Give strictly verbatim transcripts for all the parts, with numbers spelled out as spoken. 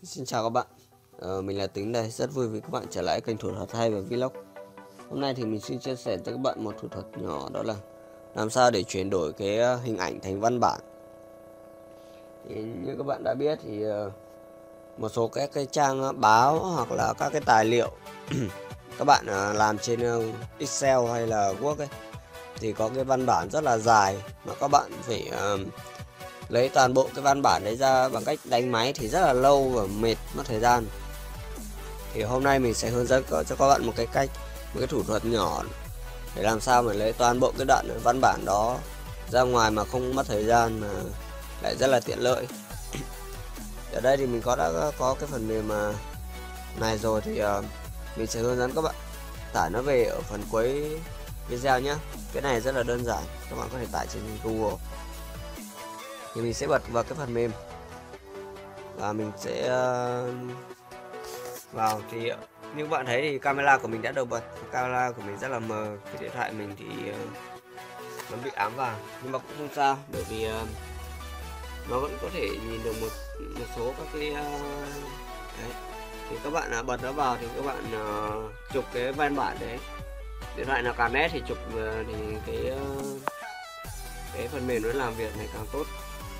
Xin chào các bạn, ờ, mình là Tính đây, rất vui vì các bạn trở lại kênh Thủ thuật hay và vlog. Hôm nay thì mình xin chia sẻ tới các bạn một thủ thuật nhỏ, đó là làm sao để chuyển đổi cái hình ảnh thành văn bản. Thì như các bạn đã biết thì một số các cái trang báo hoặc là các cái tài liệu các bạn làm trên Excel hay là Word ấy, thì có cái văn bản rất là dài mà các bạn phải uh, lấy toàn bộ cái văn bản đấy ra bằng cách đánh máy thì rất là lâu và mệt, mất thời gian. Thì hôm nay mình sẽ hướng dẫn cho các bạn một cái cách, một cái thủ thuật nhỏ để làm sao mà lấy toàn bộ cái đoạn văn bản đó ra ngoài mà không mất thời gian mà lại rất là tiện lợi. Ở đây thì mình có đã có cái phần mềm mà này rồi, thì uh, mình sẽ hướng dẫn các bạn tải nó về ở phần cuối video nhé. Cái này rất là đơn giản, các bạn có thể tải trên Google. Thì mình sẽ bật vào cái phần mềm và mình sẽ uh, vào. Thì như các bạn thấy thì camera của mình đã được bật, camera của mình rất là mờ, cái điện thoại mình thì uh, nó bị ám vàng, nhưng mà cũng không sao, bởi vì uh, nó vẫn có thể nhìn được một một số các cái uh, đấy. Thì các bạn uh, bật nó vào thì các bạn uh, chụp cái văn bản đấy, điện thoại nào càng nét thì chụp uh, thì cái uh, cái phần mềm nó làm việc này càng tốt.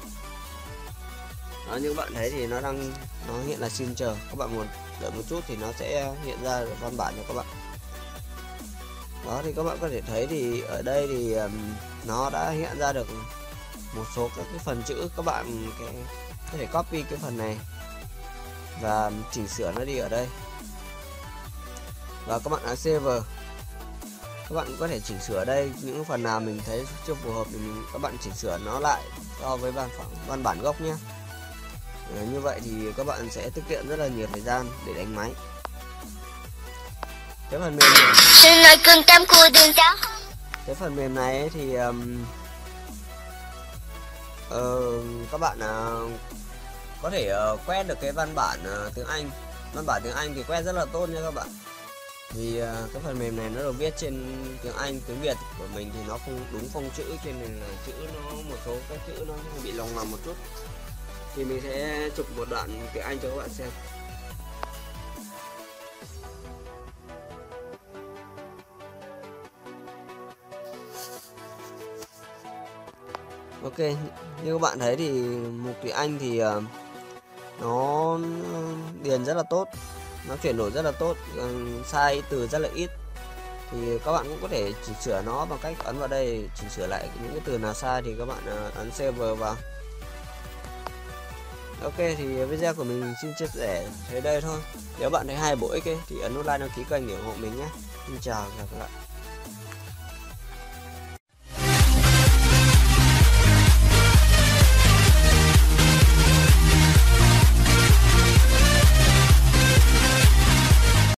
Đó, như các bạn thấy thì nó đang nó hiện là xin chờ, các bạn muốn đợi một chút thì nó sẽ hiện ra được văn bản cho các bạn. Đó, thì các bạn có thể thấy thì ở đây thì um, nó đã hiện ra được một số các cái phần chữ. Các bạn cái, có thể copy cái phần này và chỉnh sửa nó đi ở đây, và các bạn ấn save. Các bạn có thể chỉnh sửa đây, những phần nào mình thấy chưa phù hợp thì mình các bạn chỉnh sửa nó lại so với văn bản văn bản gốc nhé. Như vậy thì các bạn sẽ tiết kiệm rất là nhiều thời gian để đánh máy. Cái phần mềm này, cái phần mềm này ấy thì um, uh, các bạn uh, có thể uh, quét được cái văn bản uh, tiếng Anh. Văn bản tiếng Anh thì quét rất là tốt nha các bạn. Vì uh, cái phần mềm này nó được viết trên tiếng Anh, tiếng Việt của mình thì nó không đúng phông chữ, cho nên là chữ nó một số cái chữ nó bị lồng lằng một chút. Thì mình sẽ chụp một đoạn tiếng Anh cho các bạn xem. Ok, như các bạn thấy thì mục tiếng Anh thì uh, nó điền rất là tốt, nó chuyển đổi rất là tốt, uh, sai từ rất là ít. Thì các bạn cũng có thể chỉnh sửa nó bằng cách ấn vào đây, chỉnh sửa lại những cái từ nào sai thì các bạn uh, ấn save vào. Ok, thì video của mình xin chia sẻ tới đây thôi. Nếu bạn thấy hay bổ ích ấy, thì ấn nút like đăng ký kênh để ủng hộ mình nhé. Xin chào và hẹn gặp lại.